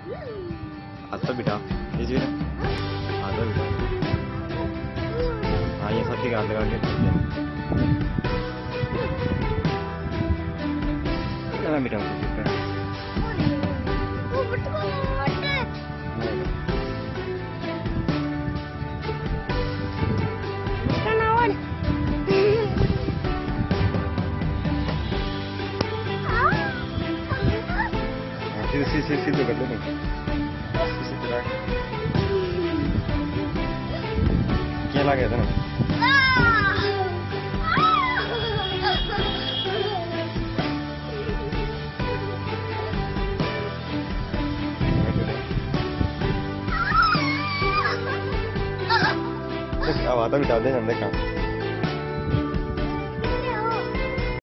हाथ तो बिठा इसी में हाथ तो बिठा। हाँ ये सब ठीक हाथ लगा के मैं बिठाऊँ सीधे कर लो क्या लगा था ना आवाज़ बिठा दे अंदर काम